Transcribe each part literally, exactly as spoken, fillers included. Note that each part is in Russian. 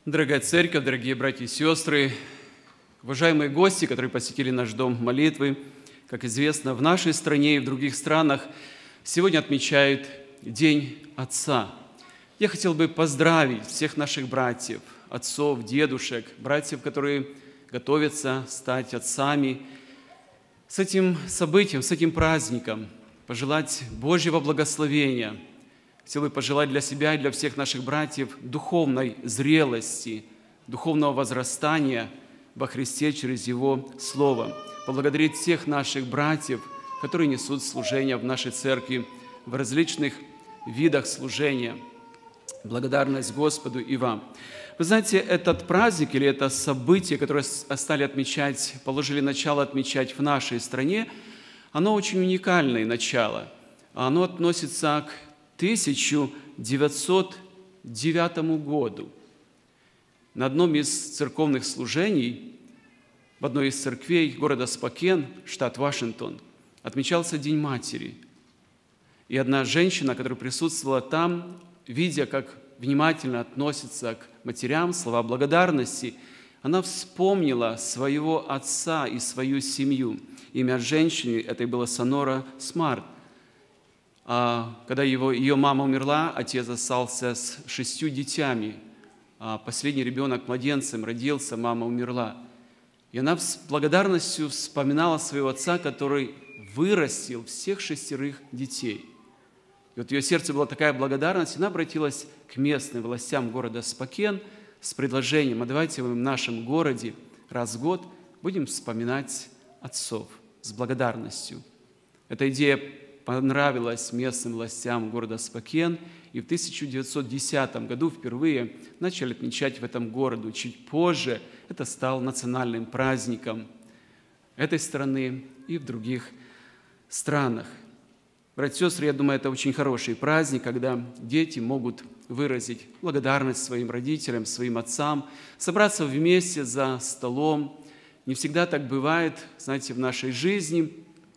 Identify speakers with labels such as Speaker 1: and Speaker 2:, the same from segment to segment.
Speaker 1: Дорогая церковь, дорогие братья и сестры, уважаемые гости, которые посетили наш дом молитвы, как известно, в нашей стране и в других странах сегодня отмечают День Отца. Я хотел бы поздравить всех наших братьев, отцов, дедушек, братьев, которые готовятся стать отцами, с этим событием, с этим праздником, пожелать Божьего благословения. Хотел бы пожелать для себя и для всех наших братьев духовной зрелости, духовного возрастания во Христе через Его Слово. Поблагодарить всех наших братьев, которые несут служение в нашей церкви в различных видах служения. Благодарность Господу и вам. Вы знаете, этот праздник или это событие, которое стали отмечать, положили начало отмечать в нашей стране, оно очень уникальное начало. Оно относится к тысяча девятьсот девятому году. На одном из церковных служений, в одной из церквей города Спокен, штат Вашингтон, отмечался День Матери. И одна женщина, которая присутствовала там, видя, как внимательно относится к матерям, слова благодарности, она вспомнила своего отца и свою семью. Имя женщины этой было Сонора Смарт. А когда его, ее мама умерла, отец остался с шестью детьми. А последний ребенок младенцем родился, мама умерла. И она с благодарностью вспоминала своего отца, который вырастил всех шестерых детей. И вот в ее сердце была такая благодарность, и она обратилась к местным властям города Спокен с предложением: а давайте мы в нашем городе раз в год будем вспоминать отцов с благодарностью. Эта идея понравилась местным властям города Спокен, и в тысяча девятьсот десятом году впервые начали отмечать в этом городе. Чуть позже это стало национальным праздником этой страны и в других странах. Братья и сестры, я думаю, это очень хороший праздник, когда дети могут выразить благодарность своим родителям, своим отцам, собраться вместе за столом. Не всегда так бывает, знаете, в нашей жизни.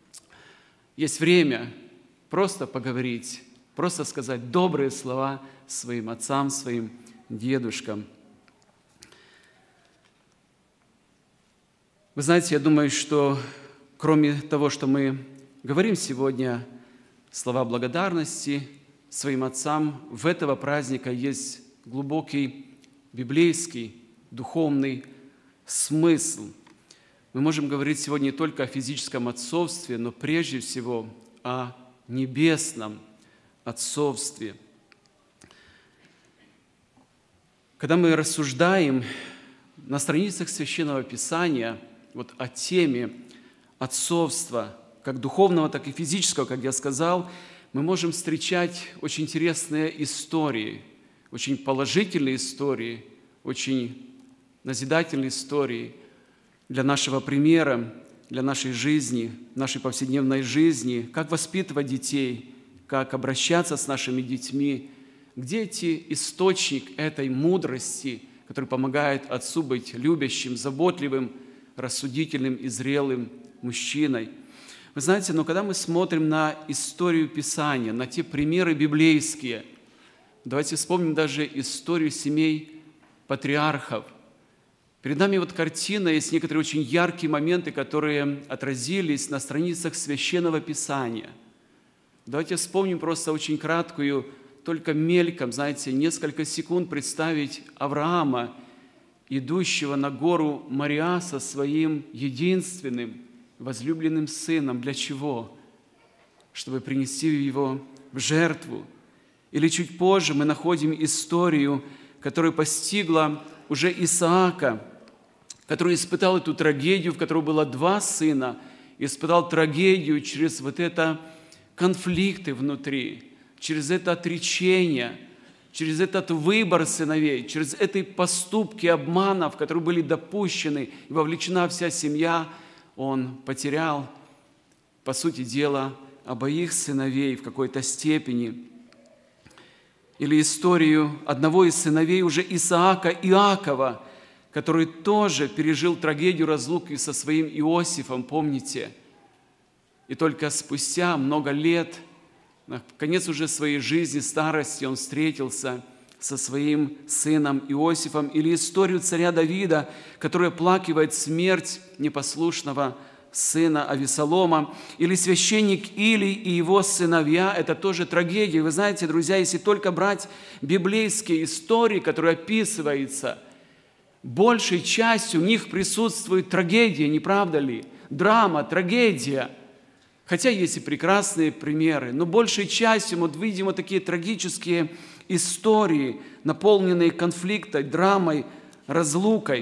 Speaker 1: Есть время просто поговорить, просто сказать добрые слова своим отцам, своим дедушкам. Вы знаете, я думаю, что кроме того, что мы говорим сегодня, слова благодарности своим отцам, в этого праздника есть глубокий библейский, духовный смысл. Мы можем говорить сегодня не только о физическом отцовстве, но прежде всего о небесном отцовстве. Когда мы рассуждаем на страницах Священного Писания вот о теме отцовства, как духовного, так и физического, как я сказал, мы можем встречать очень интересные истории, очень положительные истории, очень назидательные истории для нашего примера, для нашей жизни, нашей повседневной жизни, как воспитывать детей, как обращаться с нашими детьми, где эти источник этой мудрости, который помогает отцу быть любящим, заботливым, рассудительным и зрелым мужчиной. Вы знаете, но когда мы смотрим на историю Писания, на те примеры библейские, давайте вспомним даже историю семей патриархов. Перед нами вот картина, есть некоторые очень яркие моменты, которые отразились на страницах Священного Писания. Давайте вспомним просто очень краткую, только мельком, знаете, несколько секунд представить Авраама, идущего на гору Мориа со своим единственным, возлюбленным сыном. Для чего? Чтобы принести его в жертву. Или чуть позже мы находим историю, которая постигла уже Исаака, который испытал эту трагедию, в которой было два сына, испытал трагедию через вот это конфликты внутри, через это отречение, через этот выбор сыновей, через эти поступки обманов, которые были допущены, и вовлечена вся семья, он потерял, по сути дела, обоих сыновей в какой-то степени. Или историю одного из сыновей уже Исаака, Иакова, который тоже пережил трагедию разлуки со своим Иосифом, помните? И только спустя много лет, на конец уже своей жизни, старости, он встретился со своим сыном Иосифом, или историю царя Давида, который оплакивает смерть непослушного сына Авесолома, или священник Илий и его сыновья, это тоже трагедия. Вы знаете, друзья, если только брать библейские истории, которые описываются, большей частью в них присутствует трагедия, не правда ли? Драма, трагедия. Хотя есть и прекрасные примеры, но большей частью мы видим вот такие трагические истории, наполненные конфликтом, драмой, разлукой,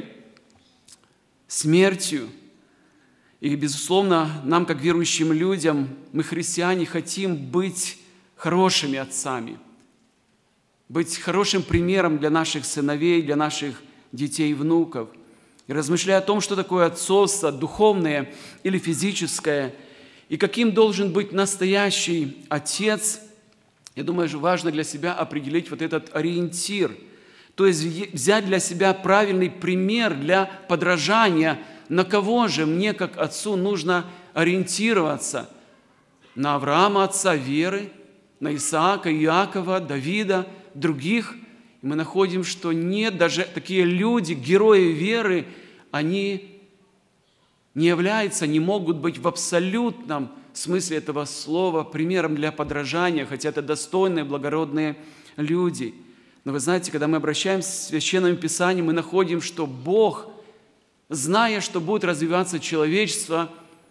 Speaker 1: смертью. И, безусловно, нам, как верующим людям, мы, христиане, хотим быть хорошими отцами, быть хорошим примером для наших сыновей, для наших детей и внуков. И размышляя о том, что такое отцовство, духовное или физическое, и каким должен быть настоящий отец, я думаю, что важно для себя определить вот этот ориентир, то есть взять для себя правильный пример для подражания. На кого же мне, как отцу, нужно ориентироваться? На Авраама, отца веры, на Исаака, Иакова, Давида, других. И мы находим, что нет, даже такие люди, герои веры, они не являются, не могут быть в абсолютном смысле этого слова примером для подражания, хотя это достойные, благородные люди. Но вы знаете, когда мы обращаемся к Священному Писанию, мы находим, что Бог, зная, что будет развиваться человечество,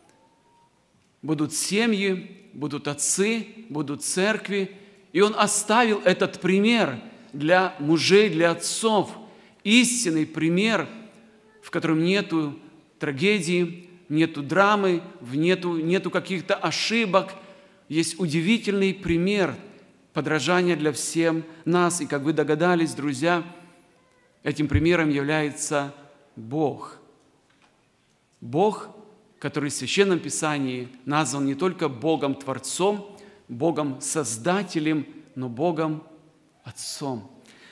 Speaker 1: будут семьи, будут отцы, будут церкви, и Он оставил этот пример для мужей, для отцов, истинный пример, в котором нету трагедии, нету драмы, нету, нету каких-то ошибок. Есть удивительный пример подражания для всем нас. И как вы догадались, друзья, этим примером является Бог. Бог, который в Священном Писании назван не только Богом-творцом, Богом-создателем, но Богом-отцом.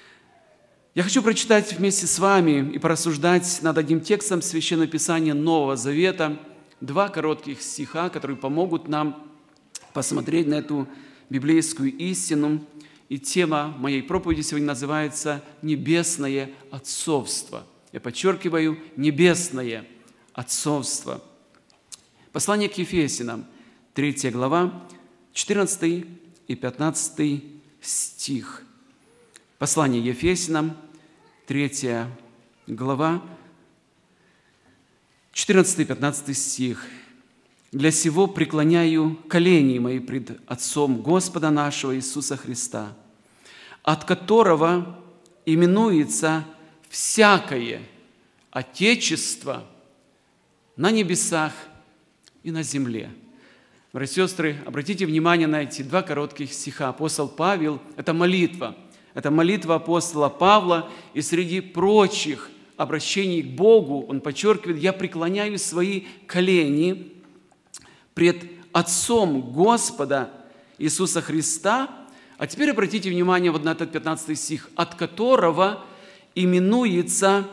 Speaker 1: Я хочу прочитать вместе с вами и порассуждать над одним текстом Священного Писания Нового Завета, два коротких стиха, которые помогут нам посмотреть на эту библейскую истину. И тема моей проповеди сегодня называется «Небесное отцовство». Я подчеркиваю, «Небесное отцовство». Послание к Ефесянам, третья глава, четырнадцатый и пятнадцатый стих. Послание Ефесянам, третья глава, четырнадцатый и пятнадцатый стих. «Для сего преклоняю колени мои пред Отцом Господа нашего Иисуса Христа, от которого именуется всякое Отечество на небесах и на земле». Братья и сестры, обратите внимание на эти два коротких стиха. Апостол Павел – это молитва. Это молитва апостола Павла, и среди прочих обращений к Богу он подчеркивает: «Я преклоняю свои колени пред Отцом Господа Иисуса Христа». А теперь обратите внимание вот на этот пятнадцатый стих: «от которого именуется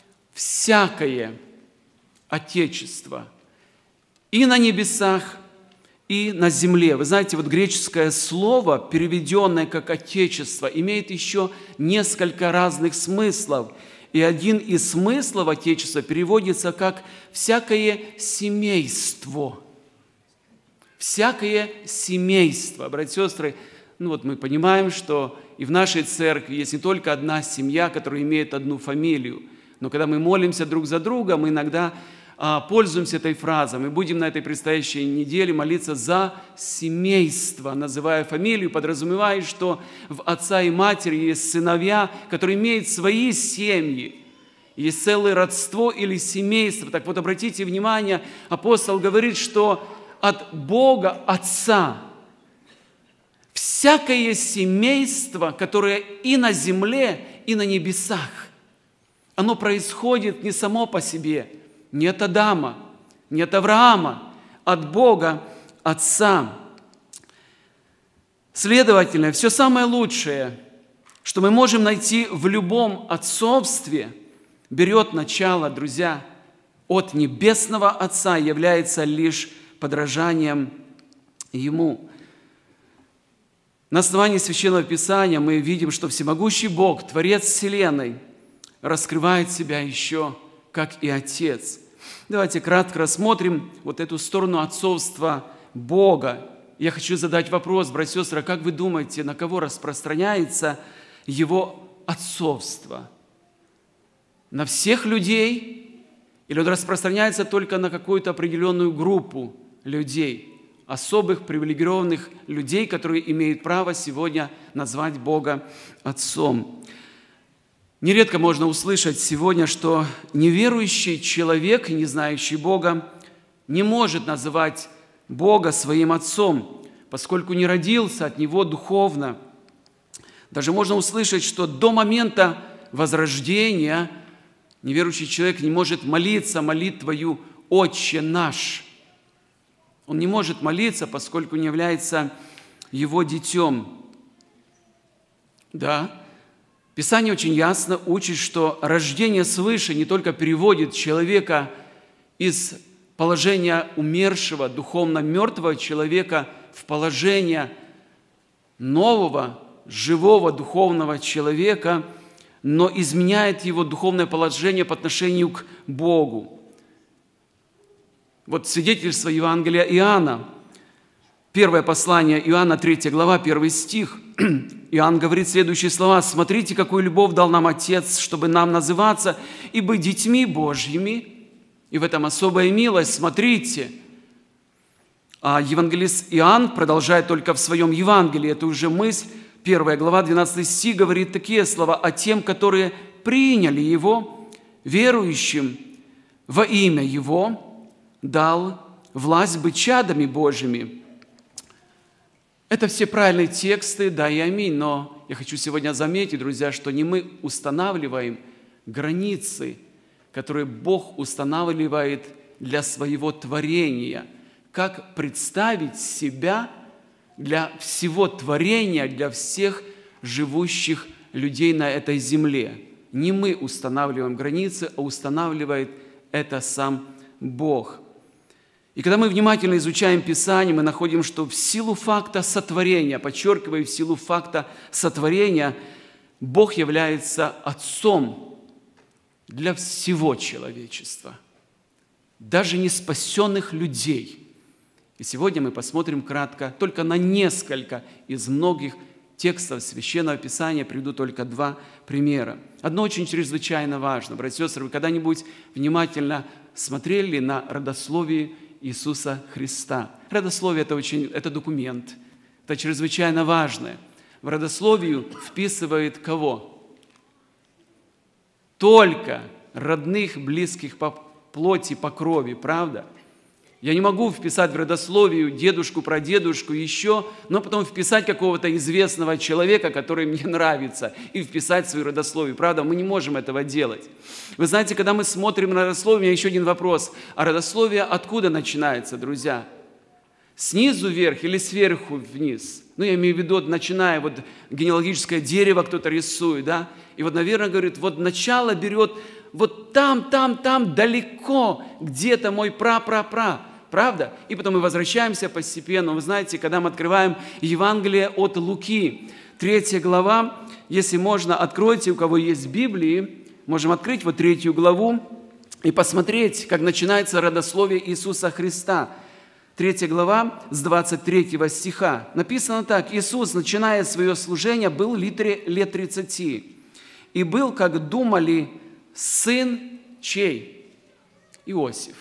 Speaker 1: всякое Отечество и на небесах, и на земле». Вы знаете, вот греческое слово, переведенное как «отечество», имеет еще несколько разных смыслов. И один из смыслов «отечества» переводится как «всякое семейство». Всякое семейство. Братья и сестры, ну вот мы понимаем, что и в нашей церкви есть не только одна семья, которая имеет одну фамилию, но когда мы молимся друг за друга, мы иногда пользуемся этой фразой. Мы будем на этой предстоящей неделе молиться за семейство, называя фамилию, подразумевая, что в отца и матери есть сыновья, которые имеют свои семьи. Есть целое родство или семейство. Так вот, обратите внимание, апостол говорит, что от Бога Отца всякое семейство, которое и на земле, и на небесах, оно происходит не само по себе, не от Адама, не от Авраама, от Бога Отца. Следовательно, все самое лучшее, что мы можем найти в любом отцовстве, берет начало, друзья, от Небесного Отца, является лишь подражанием Ему. На основании Священного Писания мы видим, что всемогущий Бог, Творец Вселенной, раскрывает себя еще как и Отец. Давайте кратко рассмотрим вот эту сторону отцовства Бога. Я хочу задать вопрос, братья и сестры, а как вы думаете, на кого распространяется Его отцовство? На всех людей? Или он распространяется только на какую-то определенную группу людей, особых привилегированных людей, которые имеют право сегодня назвать Бога Отцом? Нередко можно услышать сегодня, что неверующий человек, не знающий Бога, не может называть Бога своим Отцом, поскольку не родился от Него духовно. Даже можно услышать, что до момента возрождения неверующий человек не может молиться молитвою «Отче наш». Он не может молиться, поскольку не является Его детем. Да, Писание очень ясно учит, что рождение свыше не только переводит человека из положения умершего, духовно мертвого человека в положение нового, живого духовного человека, но изменяет его духовное положение по отношению к Богу. Вот свидетельство Евангелия Иоанна, первое послание Иоанна, третья глава, первый стих. Иоанн говорит следующие слова: «Смотрите, какую любовь дал нам Отец, чтобы нам называться и быть детьми Божьими». И в этом особая милость. Смотрите. А евангелист Иоанн продолжает только в своем Евангелии эту уже мысль. Первая глава, двенадцатый стих говорит такие слова: «А тем, которые приняли Его, верующим во имя Его, дал власть быть чадами Божьими». Это все правильные тексты, да и аминь. Но я хочу сегодня заметить, друзья, что не мы устанавливаем границы, которые Бог устанавливает для своего творения. Как представить себя для всего творения, для всех живущих людей на этой земле. Не мы устанавливаем границы, а устанавливает это сам Бог. И когда мы внимательно изучаем Писание, мы находим, что в силу факта сотворения, подчеркиваю, в силу факта сотворения, Бог является Отцом для всего человечества, даже не спасенных людей. И сегодня мы посмотрим кратко только на несколько из многих текстов Священного Писания, приведу только два примера. Одно очень чрезвычайно важно. Братья и сестры, вы когда-нибудь внимательно смотрели на родословие Иисуса Христа? Родословие – это, очень, это документ, это чрезвычайно важное. В родословию вписывает кого? Только родных, близких по плоти, по крови, правда? Я не могу вписать в родословию дедушку, прадедушку еще, но потом вписать какого-то известного человека, который мне нравится, и вписать в свою родословие. Правда, мы не можем этого делать. Вы знаете, когда мы смотрим на родословие, у меня еще один вопрос. А родословие откуда начинается, друзья? Снизу вверх или сверху вниз? Ну, я имею в виду, начиная, вот генеалогическое дерево кто-то рисует, да? И вот, наверное, говорит, вот начало берет вот там, там, там, далеко, где-то мой пра-пра-пра. Правда? И потом мы возвращаемся постепенно. Вы знаете, когда мы открываем Евангелие от Луки, третья глава, если можно, откройте, у кого есть Библии, можем открыть вот третью главу и посмотреть, как начинается родословие Иисуса Христа. Третья глава с двадцать третьего стиха. Написано так: «Иисус, начиная свое служение, был лет тридцати, и был, как думали, сын чей? Иосиф».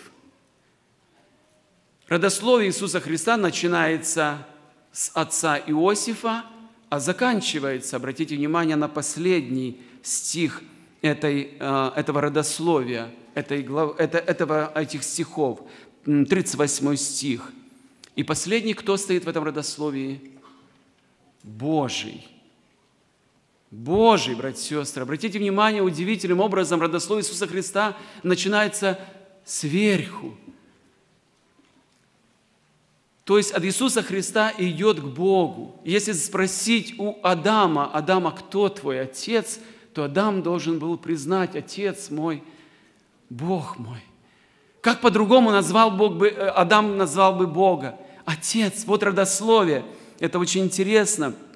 Speaker 1: Родословие Иисуса Христа начинается с отца Иосифа, а заканчивается, обратите внимание на последний стих этой, этого родословия, этой глав, это, этого, этих стихов, тридцать восьмой стих. И последний, кто стоит в этом родословии? Божий. Божий, братья и сестры. Обратите внимание, удивительным образом родословие Иисуса Христа начинается сверху. То есть от Иисуса Христа идет к Богу. Если спросить у Адама: «Адама, кто твой отец?», то Адам должен был признать: «Отец мой, Бог мой». Как по-другому назвал Бог бы, Адам назвал бы Бога? Отец. Вот родословие. Это очень интересно.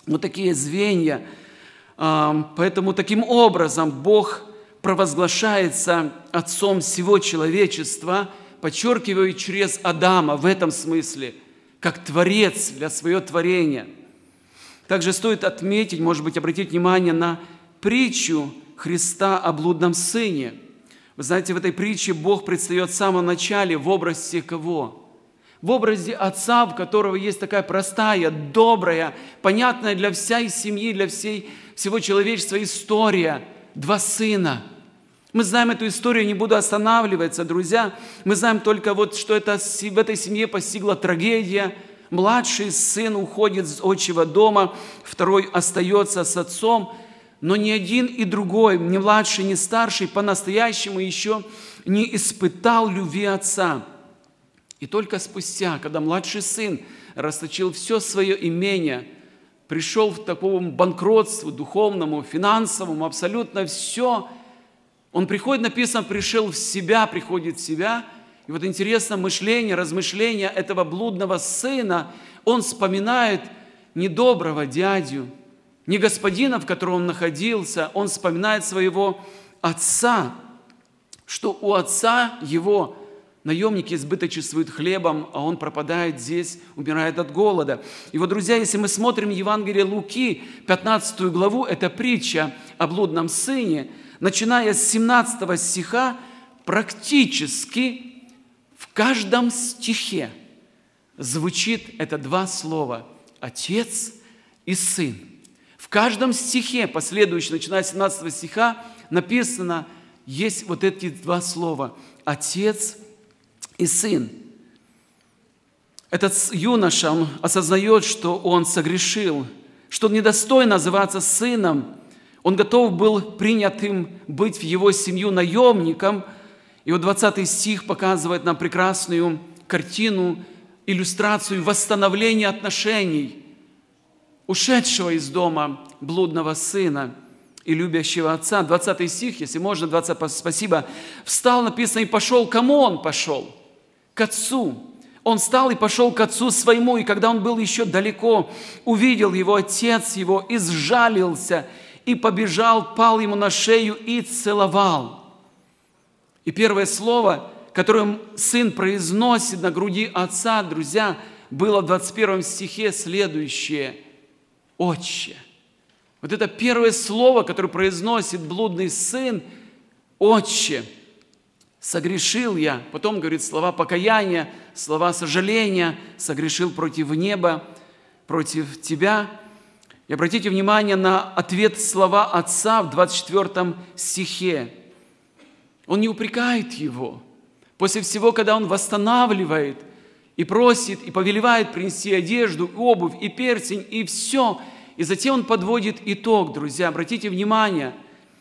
Speaker 1: Вот такие звенья. Поэтому таким образом Бог провозглашается Отцом всего человечества, подчеркиваю, через Адама в этом смысле, как Творец для своего творения. Также стоит отметить, может быть, обратить внимание на притчу Христа о блудном сыне. Вы знаете, в этой притче Бог предстает в самом начале в образе кого? В образе Отца, в которого есть такая простая, добрая, понятная для всей семьи, для всей, всего человечества история. Два сына. Мы знаем эту историю, не буду останавливаться, друзья. Мы знаем только, вот, что это, в этой семье постигла трагедия. Младший сын уходит из отчего дома, второй остается с отцом. Но ни один и другой, ни младший, ни старший, по-настоящему еще не испытал любви отца. И только спустя, когда младший сын расточил все свое имение, пришел в такому банкротству духовному, финансовому, абсолютно все, он приходит, написано, пришел в себя, приходит в себя. И вот интересно, мышление, размышление этого блудного сына, он вспоминает не доброго дядю, не господина, в котором он находился, он вспоминает своего отца, что у отца его наемники избыточествуют хлебом, а он пропадает здесь, умирает от голода. И вот, друзья, если мы смотрим Евангелие Луки, пятнадцатую главу, это притча о блудном сыне, начиная с семнадцатого стиха, практически в каждом стихе звучит это два слова – «отец» и «сын». В каждом стихе, последующем, начиная с семнадцатого стиха, написано, есть вот эти два слова – «отец» и «сын». Этот юноша, он осознает, что он согрешил, что он недостоин называться сыном. Он готов был принятым быть в его семью наемником. И вот двадцатый стих показывает нам прекрасную картину, иллюстрацию восстановления отношений ушедшего из дома блудного сына и любящего отца. двадцатый стих, если можно, двадцатый, спасибо. «Встал», написано, «и пошел». Кому он пошел? К отцу. Он встал и пошел к отцу своему, и когда он был еще далеко, увидел его отец его, и сжалился, и побежал, пал ему на шею и целовал. И первое слово, которое сын произносит на груди отца, друзья, было в двадцать первом стихе следующее: «Отче». Вот это первое слово, которое произносит блудный сын: «Отче». «Согрешил я», потом говорит слова покаяния, слова сожаления, «согрешил против неба, против тебя». И обратите внимание на ответ слова отца в двадцать четвёртом стихе. Он не упрекает его. После всего, когда он восстанавливает и просит, и повелевает принести одежду, и обувь, и перстень, и все, и затем он подводит итог, друзья. Обратите внимание,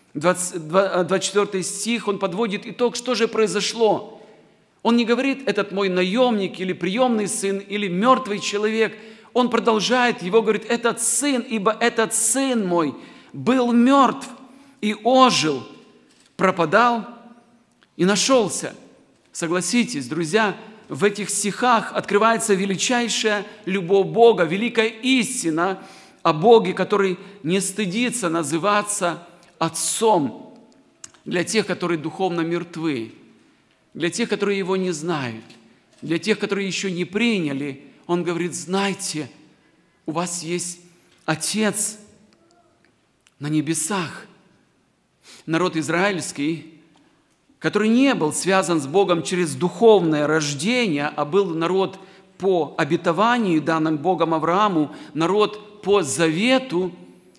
Speaker 1: двадцать четвёртый стих, он подводит итог, что же произошло. Он не говорит: этот мой наемник, или приемный сын, или мертвый человек. Он продолжает его, говорит: этот сын, ибо этот сын мой был мертв и ожил, пропадал и нашелся. Согласитесь, друзья, в этих стихах открывается величайшая любовь Бога, великая истина о Боге, который не стыдится называться Отцом для тех, которые духовно мертвы, для тех, которые Его не знают, для тех, которые еще не приняли. Он говорит: знайте, у вас есть Отец на небесах. Народ израильский, который не был связан с Богом через духовное рождение, а был народ по обетованию, данным Богом Аврааму, народ по завету,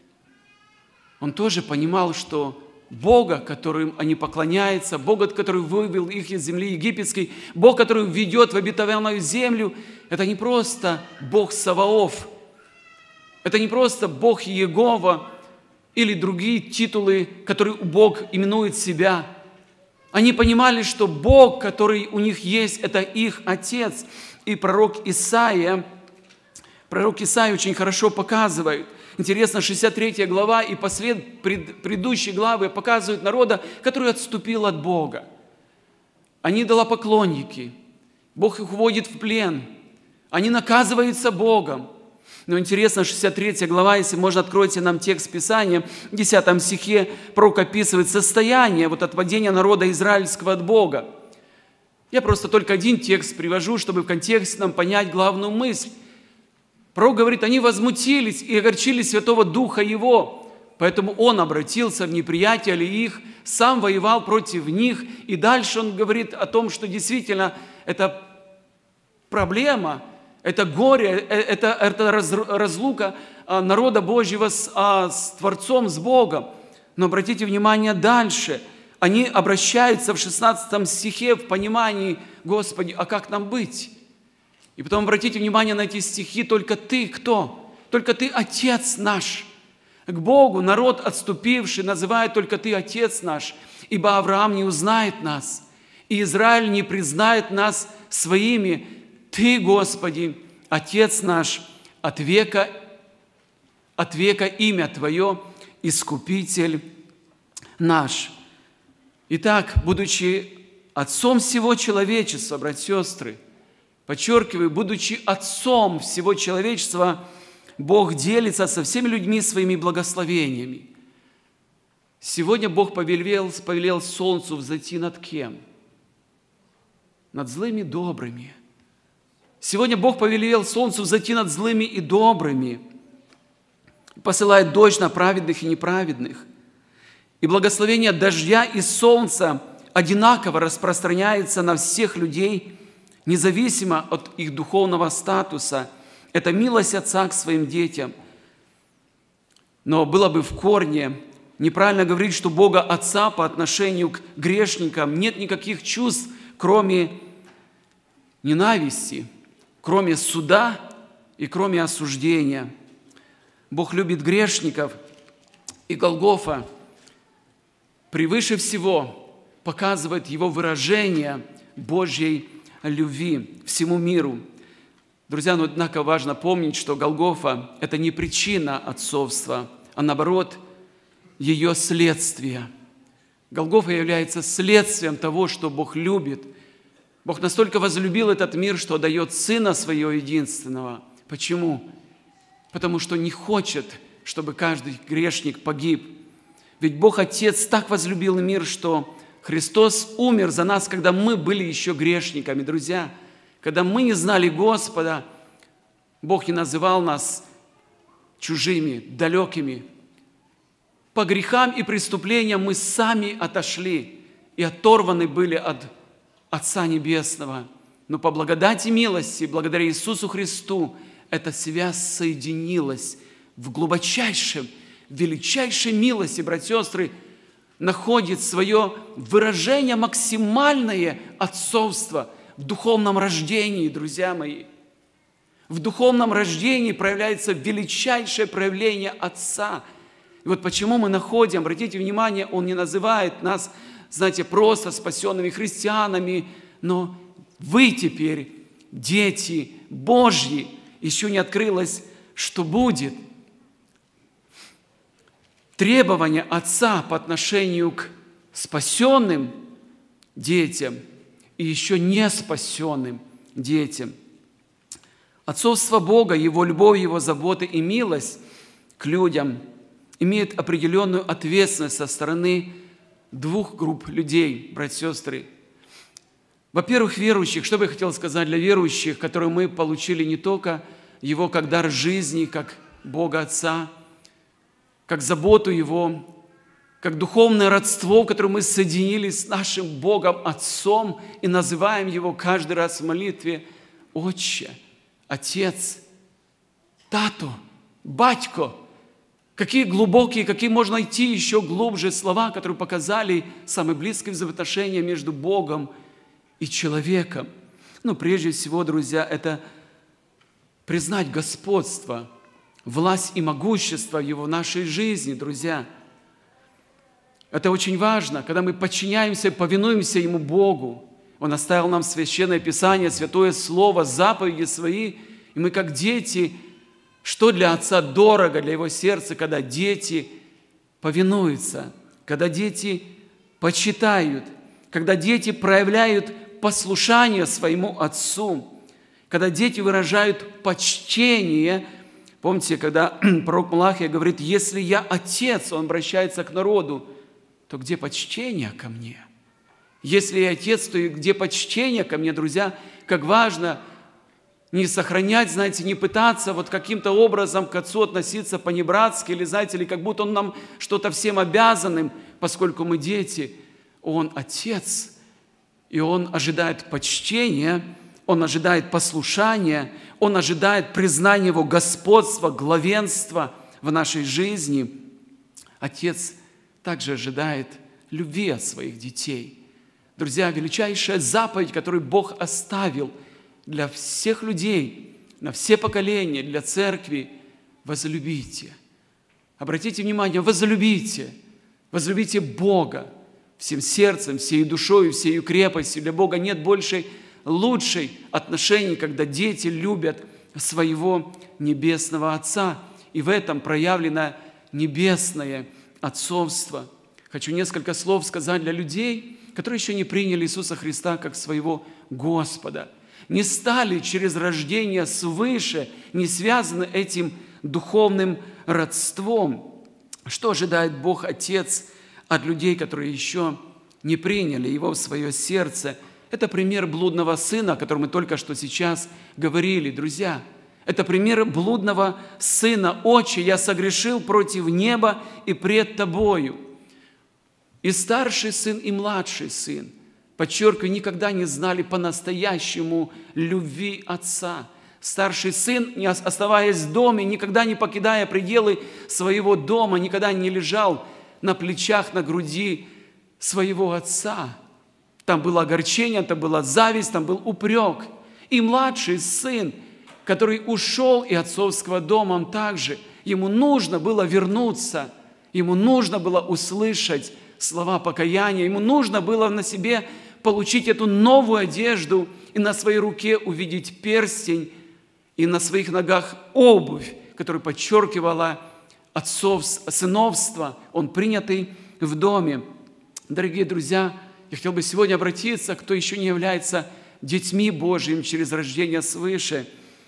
Speaker 1: он тоже понимал, что Бога, которым они поклоняются, Бога, который вывел их из земли египетской, Бог, который введет в обетованную землю, это не просто Бог Саваоф, это не просто Бог Иегова или другие титулы, которые Бог именует себя. Они понимали, что Бог, который у них есть, это их Отец. И пророк Исаия, пророк Исаия очень хорошо показывает. Интересно, шестьдесят третья глава и послед, пред, предыдущие главы показывают народа, который отступил от Бога. Они идолопоклонники. Бог их уводит в плен. Они наказываются Богом. Но интересно, шестьдесят третья глава, если можно, откройте нам текст Писания, в десятом стихе пророк описывает состояние вот отводения народа израильского от Бога. Я просто только один текст привожу, чтобы в контексте нам понять главную мысль. Пророк говорит, они возмутились и огорчили Святого Духа Его, поэтому Он обратился в неприятелей их, сам воевал против них, и дальше Он говорит о том, что действительно это проблема, это горе, это, это разлука народа Божьего с, с Творцом, с Богом. Но обратите внимание дальше. Они обращаются в шестнадцатом стихе в понимании, Господи, а как нам быть? И потом обратите внимание на эти стихи, только Ты кто? Только Ты Отец наш. К Богу народ отступивший называет только Ты Отец наш, ибо Авраам не узнает нас, и Израиль не признает нас своими. Ты, Господи, Отец наш, от века, от века имя Твое, Искупитель наш. Итак, будучи Отцом всего человечества, братья и сестры, подчеркиваю, будучи Отцом всего человечества, Бог делится со всеми людьми своими благословениями. Сегодня Бог повелел, повелел солнцу взойти над кем? Над злыми и добрыми. Сегодня Бог повелел солнцу взойти над злыми и добрыми, посылает дождь на праведных и неправедных. И благословение дождя и солнца одинаково распространяется на всех людей, независимо от их духовного статуса. Это милость Отца к своим детям. Но было бы в корне неправильно говорить, что Бога Отца по отношению к грешникам нет никаких чувств, кроме ненависти, кроме суда и кроме осуждения. Бог любит грешников, и Голгофа превыше всего показывает Его выражение Божьей любви всему миру. Друзья, но однако важно помнить, что Голгофа – это не причина отцовства, а наоборот, ее следствие. Голгофа является следствием того, что Бог любит. Бог настолько возлюбил этот мир, что дает Сына Своего единственного. Почему? Потому что не хочет, чтобы каждый грешник погиб. Ведь Бог Отец так возлюбил мир, что Христос умер за нас, когда мы были еще грешниками. Друзья, когда мы не знали Господа, Бог не называл нас чужими, далекими. По грехам и преступлениям мы сами отошли и оторваны были от Отца Небесного. Но по благодати и милости, благодаря Иисусу Христу, эта связь соединилась в глубочайшем, величайшей милости, братья и сестры, находит свое выражение максимальное отцовство в духовном рождении, друзья мои. В духовном рождении проявляется величайшее проявление Отца. И вот почему мы находим, обратите внимание, Он не называет нас, знаете, просто спасенными христианами, но вы теперь дети Божьи. Еще не открылось, что будет. Требования Отца по отношению к спасенным детям и еще не спасенным детям. Отцовство Бога, Его любовь, Его заботы и милость к людям имеют определенную ответственность со стороны двух групп людей, братья и сестры. Во-первых, верующих. Что бы я хотел сказать для верующих, которые мы получили не только Его как дар жизни, как Бога Отца, как заботу Его, как духовное родство, в котором мы соединились с нашим Богом Отцом и называем Его каждый раз в молитве Отче, Отец, Тату, Батько. Какие глубокие, какие можно найти еще глубже слова, которые показали самое близкое взаимоотношение между Богом и человеком. Ну, прежде всего, друзья, это признать господство, власть и могущество Его в нашей жизни, друзья. Это очень важно, когда мы подчиняемся и повинуемся Ему, Богу. Он оставил нам Священное Писание, Святое Слово, заповеди Свои, и мы как дети, что для Отца дорого, для Его сердца, когда дети повинуются, когда дети почитают, когда дети проявляют послушание своему Отцу, когда дети выражают почтение Помните, когда пророк Малахия говорит: «Если я отец», он обращается к народу, то где почтение ко мне? Если я отец, то и где почтение ко мне, друзья? Как важно не сохранять, знаете, не пытаться вот каким-то образом к отцу относиться по-небратски, или, знаете, или как будто он нам что-то всем обязанным, поскольку мы дети. Он отец, и он ожидает почтения, он ожидает послушания, он ожидает признания его господства, главенства в нашей жизни. Отец также ожидает любви от своих детей. Друзья, величайшая заповедь, которую Бог оставил для всех людей, на все поколения, для церкви – возлюбите. Обратите внимание, возлюбите, возлюбите Бога всем сердцем, всей душой, всей крепостью. Для Бога нет большей, лучшей отношений, когда дети любят своего небесного Отца. И в этом проявлено небесное отцовство. Хочу несколько слов сказать для людей, которые еще не приняли Иисуса Христа как своего Господа, не стали через рождение свыше, не связаны этим духовным родством. Что ожидает Бог Отец от людей, которые еще не приняли Его в свое сердце? Это пример блудного сына, о котором мы только что сейчас говорили, друзья. Это пример блудного сына. «Отче, я согрешил против неба и пред Тобою». И старший сын, и младший сын, подчеркиваю, никогда не знали по-настоящему любви отца. Старший сын, не оставаясь в доме, никогда не покидая пределы своего дома, никогда не лежал на плечах, на груди своего отца. Там было огорчение, там была зависть, там был упрек. И младший сын, который ушел из отцовского дома, он также, ему нужно было вернуться, ему нужно было услышать слова покаяния, ему нужно было на себе получить эту новую одежду и на своей руке увидеть перстень, и на своих ногах обувь, которая подчеркивала отцовство, сыновство, он принятый в доме. Дорогие друзья, я хотел бы сегодня обратиться, кто еще не является детьми Божьими через рождение свыше.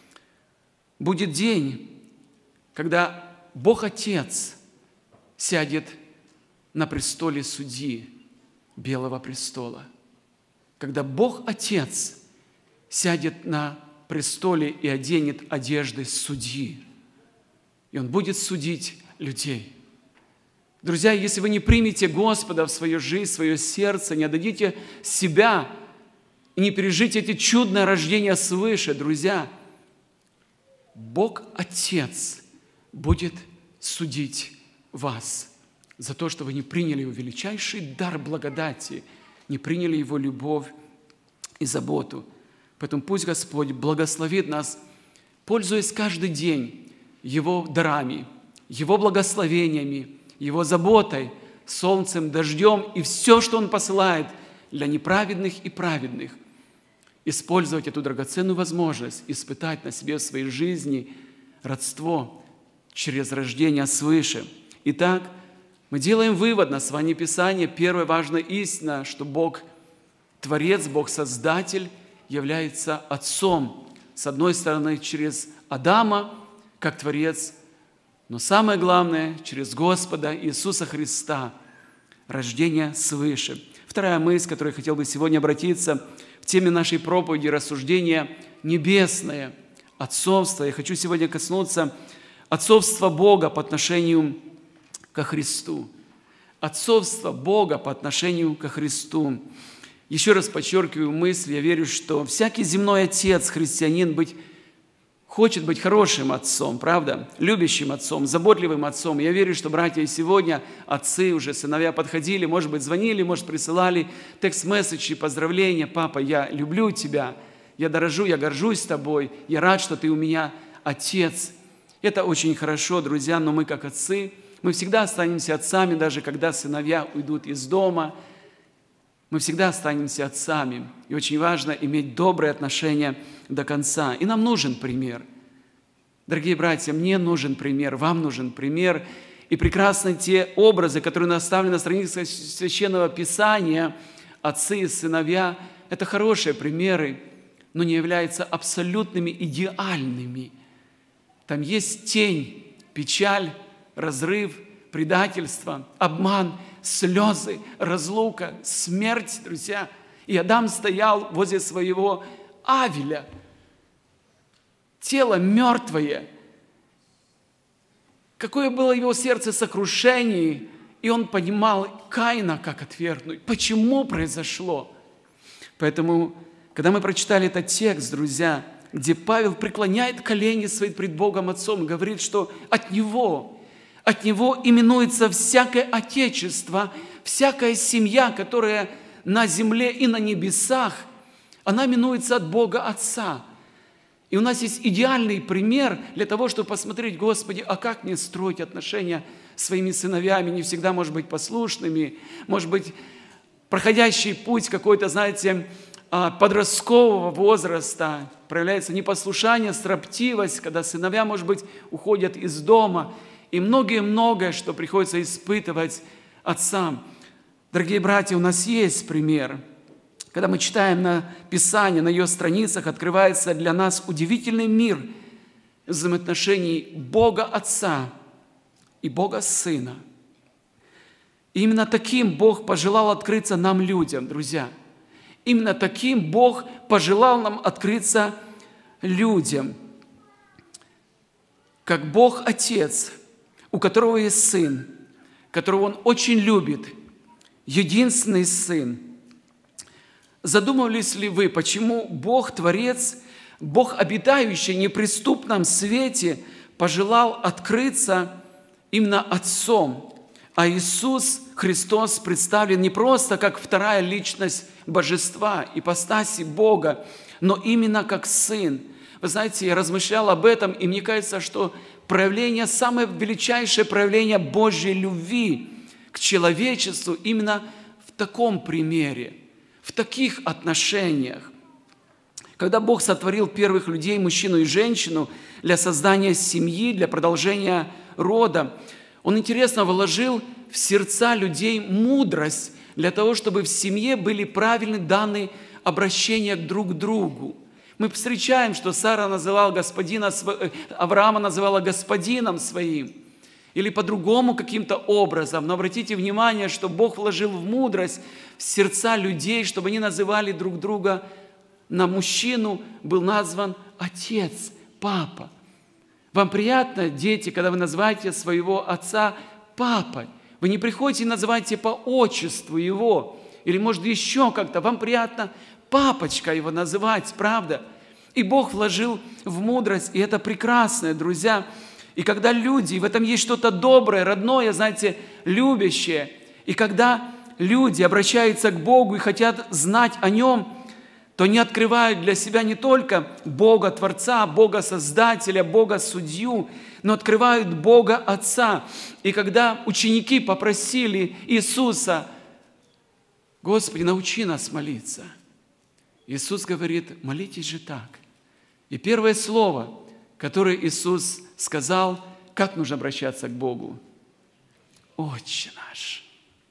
Speaker 1: Будет день, когда Бог Отец сядет на престоле судьи Белого престола. Когда Бог Отец сядет на престоле и оденет одежды судьи, и Он будет судить людей. Друзья, если вы не примете Господа в свою жизнь, в свое сердце, не отдадите себя и не пережите эти чудное рождение свыше, друзья, Бог Отец будет судить вас за то, что вы не приняли Его величайший дар благодати, не приняли Его любовь и заботу. Поэтому пусть Господь благословит нас, пользуясь каждый день Его дарами, Его благословениями, Его заботой, солнцем, дождем и все, что Он посылает для неправедных и праведных. Использовать эту драгоценную возможность, испытать на себе в своей жизни родство через рождение свыше. Итак, мы делаем вывод на основании Писания. Первая важная истина, что Бог Творец, Бог Создатель является Отцом. С одной стороны, через Адама, как Творец, но самое главное, через Господа Иисуса Христа, рождение свыше. Вторая мысль, к которой я хотел бы сегодня обратиться, в теме нашей проповеди, рассуждение небесное, отцовство. Я хочу сегодня коснуться отцовства Бога по отношению ко Христу. Отцовство Бога по отношению ко Христу. Еще раз подчеркиваю мысль, я верю, что всякий земной отец, христианин, быть, хочет быть хорошим отцом, правда? Любящим отцом, заботливым отцом. Я верю, что братья и сегодня отцы, уже сыновья подходили, может быть, звонили, может, присылали текст-месседжи, поздравления. Папа, я люблю тебя, я дорожу, я горжусь тобой, я рад, что ты у меня отец. Это очень хорошо, друзья, но мы, как отцы, мы всегда останемся отцами, даже когда сыновья уйдут из дома. Мы всегда останемся отцами. И очень важно иметь добрые отношения до конца. И нам нужен пример. Дорогие братья, мне нужен пример, вам нужен пример. И прекрасны те образы, которые наставлены на страницах Священного Писания. Отцы и сыновья – это хорошие примеры, но не являются абсолютными, идеальными. Там есть тень, печаль, разрыв, предательство, обман, слезы, разлука, смерть, друзья. И Адам стоял возле своего Авеля. Тело мертвое. Какое было его сердце сокрушение, и он понимал Каина, как отвергнуть. Почему произошло? Поэтому, когда мы прочитали этот текст, друзья, где Павел преклоняет колени свои пред Богом Отцом, говорит, что от Него, от Него именуется всякое отечество, всякая семья, которая на земле и на небесах, она именуется от Бога Отца. И у нас есть идеальный пример для того, чтобы посмотреть, Господи, а как мне строить отношения с своими сыновьями, не всегда, может быть, послушными, может быть, проходящий путь какой-то, знаете, подросткового возраста, проявляется непослушание, строптивость, когда сыновья, может быть, уходят из дома, и многое-многое, что приходится испытывать отцам. Дорогие братья, у нас есть пример. Когда мы читаем на Писание, на ее страницах, открывается для нас удивительный мир взаимоотношений Бога Отца и Бога Сына. И именно таким Бог пожелал открыться нам, людям, друзья. Именно таким Бог пожелал нам открыться людям. Как Бог Отец, у которого есть Сын, которого Он очень любит, единственный Сын. Задумывались ли вы, почему Бог Творец, Бог, обитающий в неприступном свете, пожелал открыться именно Отцом, а Иисус Христос представлен не просто как вторая личность Божества, ипостаси Бога, но именно как Сын. Вы знаете, я размышлял об этом, и мне кажется, что проявление, самое величайшее проявление Божьей любви к человечеству именно в таком примере, в таких отношениях. Когда Бог сотворил первых людей, мужчину и женщину, для создания семьи, для продолжения рода, Он, интересно, вложил в сердца людей мудрость для того, чтобы в семье были правильны данные обращения друг к другу. Мы встречаем, что Сара называла господина, Авраама называла господином своим, или по-другому каким-то образом. Но обратите внимание, что Бог вложил в мудрость в сердца людей, чтобы они называли друг друга. На мужчину был назван отец, папа. Вам приятно, дети, когда вы называете своего отца папой? Вы не приходите и называете по отчеству его, или, может, еще как-то. Вам приятно папочка его называть, правда? И Бог вложил в мудрость, и это прекрасно, друзья. И когда люди, и в этом есть что-то доброе, родное, знаете, любящее, и когда люди обращаются к Богу и хотят знать о Нем, то они открывают для себя не только Бога Творца, Бога Создателя, Бога Судью, но открывают Бога Отца. И когда ученики попросили Иисуса: «Господи, научи нас молиться», Иисус говорит: молитесь же так. И первое слово, которое Иисус сказал, как нужно обращаться к Богу: «Отче наш».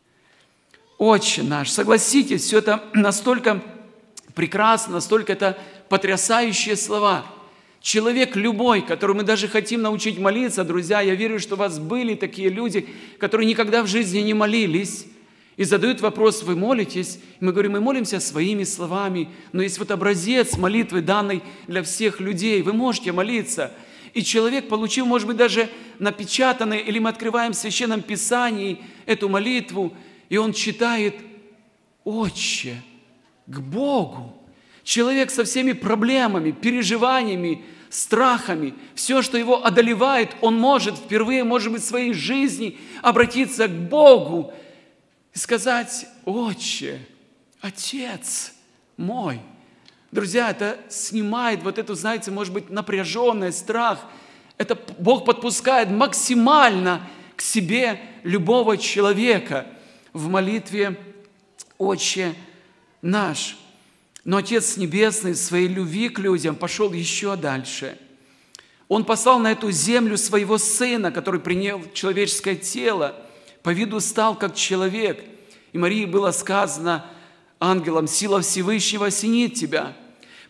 Speaker 1: «Отче наш». Согласитесь, все это настолько прекрасно, настолько это потрясающие слова. Человек любой, которого мы даже хотим научить молиться, друзья, я верю, что у вас были такие люди, которые никогда в жизни не молились, и задают вопрос: вы молитесь? И мы говорим: мы молимся своими словами, но есть вот образец молитвы, данный для всех людей. Вы можете молиться. И человек, получив, может быть, даже напечатанный, или мы открываем в Священном Писании эту молитву, и он читает: «Отче», к Богу. Человек со всеми проблемами, переживаниями, страхами, все, что его одолевает, он может впервые, может быть, в своей жизни обратиться к Богу и сказать: «Отче, Отец мой». Друзья, это снимает вот эту, знаете, может быть, напряженный страх. Это Бог подпускает максимально к себе любого человека в молитве «Отче наш». Но Отец Небесный в своей любви к людям пошел еще дальше. Он послал на эту землю своего Сына, который принял человеческое тело, по виду стал как человек. И Марии было сказано ангелом: «Сила Всевышнего осенит тебя».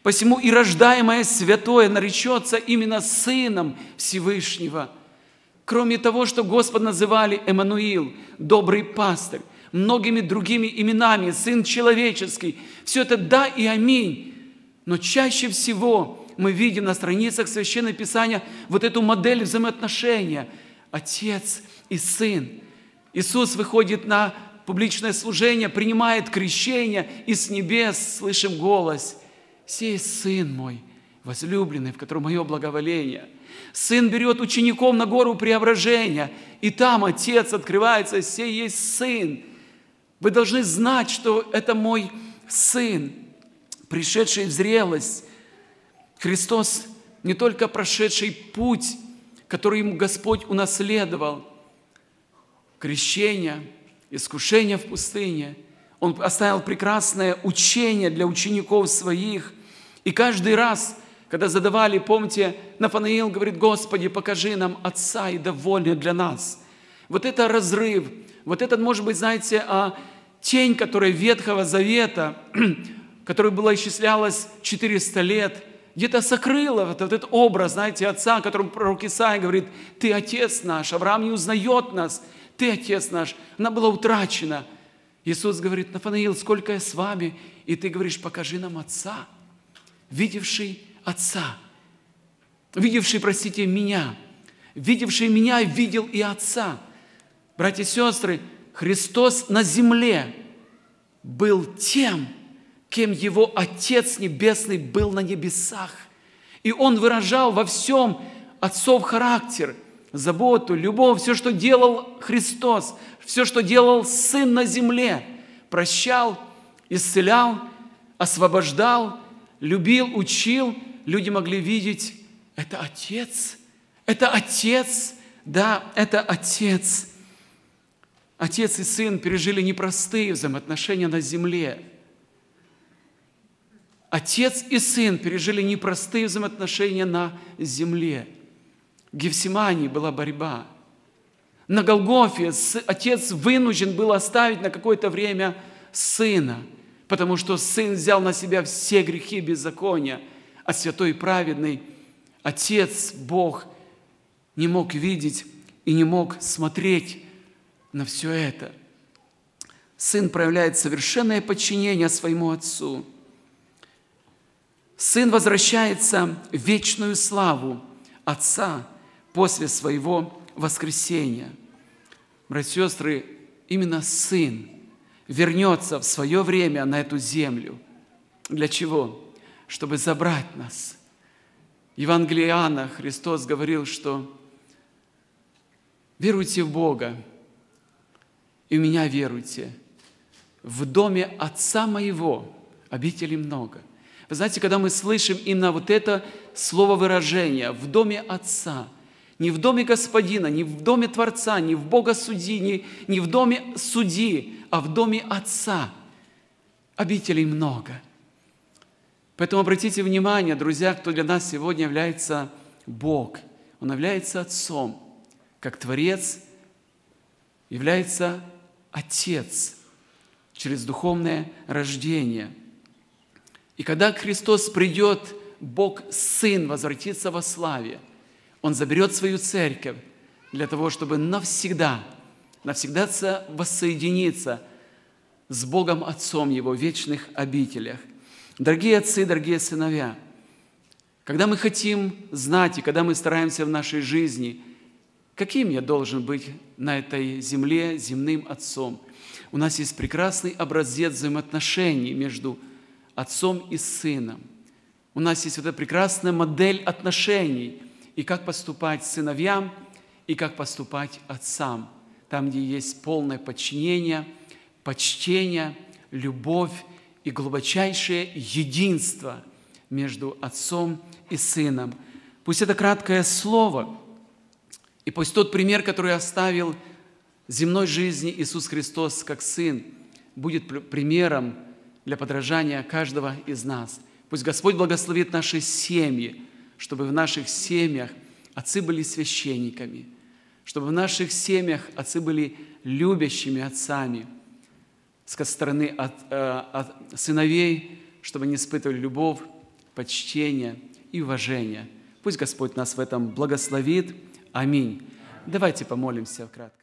Speaker 1: Посему и рождаемое святое наречется именно Сыном Всевышнего. Кроме того, что Господь называли Эммануил, добрый пастырь, многими другими именами, Сын человеческий, все это да и аминь. Но чаще всего мы видим на страницах Священного Писания вот эту модель взаимоотношения Отец и Сын. Иисус выходит на публичное служение, принимает крещение, и с небес слышим голос: «Сей Сын мой, возлюбленный, в котором мое благоволение». Сын берет учеников на гору Преображения, и там Отец открывается: «Сей есть Сын». Вы должны знать, что это мой Сын, пришедший в зрелость. Христос не только прошедший путь, который ему Господь унаследовал, крещение, искушение в пустыне. Он оставил прекрасное учение для учеников своих. И каждый раз, когда задавали, помните, Нафанаил говорит: «Господи, покажи нам Отца, и довольно для нас». Вот это разрыв, вот это, может быть, знаете, тень, которая Ветхого Завета, которая была исчислялась четыреста лет, где-то сокрыла вот этот образ, знаете, Отца, о котором пророк Исаия говорит: «Ты Отец наш». Авраам не узнает нас: «Ты Отец наш». Она была утрачена. Иисус говорит: «Нафанаил, сколько я с вами?» И ты говоришь: «Покажи нам Отца». Видевший Отца, видевший, простите, меня, видевший меня, видел и Отца. Братья и сестры, Христос на земле был тем, кем Его Отец Небесный был на небесах. И Он выражал во всем Отцов характер, заботу, любовь, все, что делал Христос, все, что делал Сын на земле. Прощал, исцелял, освобождал, любил, учил. Люди могли видеть: это Отец, это Отец, да, это Отец. Отец и Сын пережили непростые взаимоотношения на земле. Отец и Сын пережили непростые взаимоотношения на земле. В Гефсимании была борьба. На Голгофе Отец вынужден был оставить на какое-то время Сына, потому что Сын взял на себя все грехи беззакония, а святой и праведный Отец, Бог, не мог видеть и не мог смотреть на все это. Сын проявляет совершенное подчинение своему Отцу. Сын возвращается в вечную славу Отца после своего воскресения. Братья и сестры, именно Сын вернется в свое время на эту землю. Для чего? Чтобы забрать нас. В Евангелии Иоанна Христос говорил, что веруйте в Бога, и в Меня веруйте. В доме Отца Моего обителей много. Вы знаете, когда мы слышим именно вот это слово выражение «в доме Отца», не в доме Господина, не в доме Творца, не в Бога Судьи, не, не в доме Судьи, а в доме Отца, обителей много. Поэтому обратите внимание, друзья, кто для нас сегодня является Бог. Он является Отцом, как Творец является Отец через духовное рождение. И когда Христос придет, Бог Сын возвратится во славе. Он заберет свою церковь для того, чтобы навсегда, навсегда воссоединиться с Богом Отцом Его в вечных обителях. Дорогие отцы, дорогие сыновья, когда мы хотим знать и когда мы стараемся в нашей жизни, каким я должен быть на этой земле земным отцом, у нас есть прекрасный образец взаимоотношений между отцом и сыном. У нас есть вот эта прекрасная модель отношений, и как поступать сыновьям, и как поступать отцам, там, где есть полное подчинение, почтение, любовь и глубочайшее единство между отцом и сыном. Пусть это краткое слово, и пусть тот пример, который оставил земной жизни Иисус Христос как Сын, будет примером для подражания каждого из нас. Пусть Господь благословит наши семьи, чтобы в наших семьях отцы были священниками, чтобы в наших семьях отцы были любящими отцами, со стороны от, от сыновей, чтобы они испытывали любовь почтения и уважения. Пусть Господь нас в этом благословит. Аминь. Давайте помолимся вкратце.